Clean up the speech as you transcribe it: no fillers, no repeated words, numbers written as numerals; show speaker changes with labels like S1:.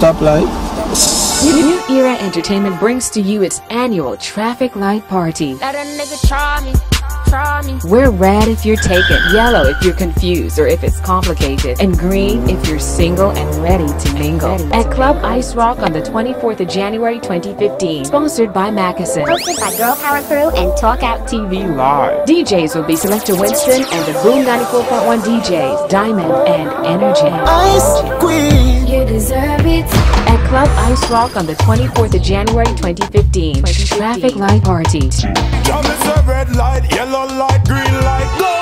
S1: stoplight.
S2: New Era Entertainment brings to you its annual Traffic Light Party.
S3: Let a nigga try me.
S2: We're red if you're taken, yellow if you're confused or if it's complicated, and green if you're single and ready to mingle. At Club Ice Rock on the 24th of January 2015. Sponsored by Mackeson.
S4: Hosted by Girl Power Crew and Talk Out TV Live.
S2: DJs will be Selector Winston and the Boom 94.1 DJs, Diamond and Energy.
S1: Ice Queen.
S3: You deserve it.
S2: At Club Ice Rock on the 24th of January 2015. Traffic Light Party.
S5: Red light, yellow light, green light, go!